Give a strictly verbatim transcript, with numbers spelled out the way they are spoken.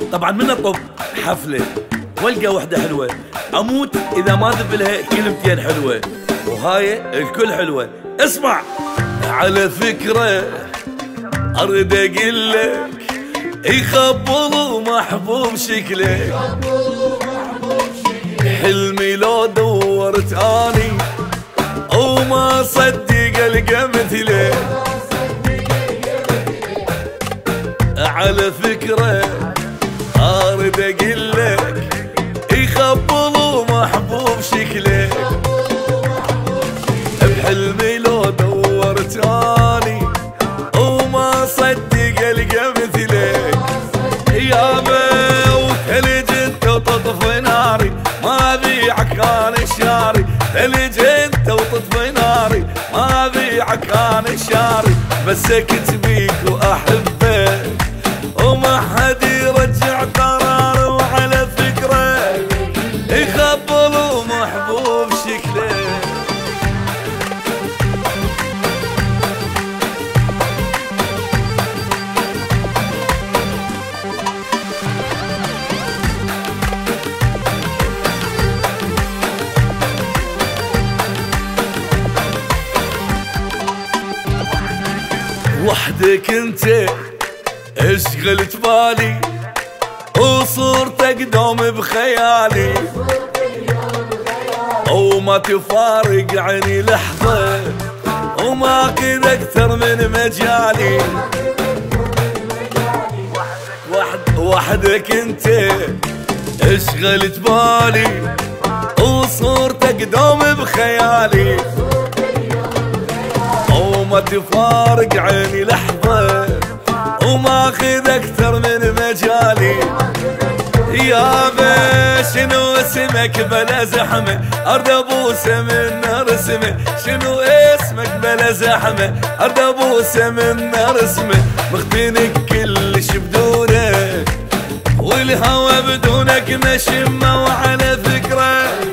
طبعا من اطب حفله والقى وحده حلوه اموت اذا ما ذب لها كلمتين حلوه، وهاي الكل حلوه. اسمع. على فكره اريد اقول لك يخبل محبوب شكلك، حلمي لو دورت اني وما صدق القى مثلك. على فكره اريد اقول لك يخبل محبوب شكلك، بحلمي لو دورت اني وما صدق القى مثلك. يابا وثلج انت وتطفي ناري، ما ابيعك انا الشاري. ثلج انت وتطفي ناري، ما ابيعك انا الشاري. بس سكت بيك واحبك وما حد يرجع قراره. وعلى فكره يخبل محبوب شكله. وحدك انت اشغلت بالي وصورتك دوم بخيالي، وما تفارق عيني لحظة وما اخذ اكثر من مجالي. وحد وحدك انت اشغلت بالي وصورتك دوم بخيالي، وما تفارق عيني لحظة وما اخذ اكثر من مجالي. يابا شنو اسمك بلا زحمه ارد ابوسه من رسمه. شنو اسمك بلا زحمه ارد ابوسه من رسمه. مختنك كلش بدونك والهوى بدونك نشمه. وعلى فكره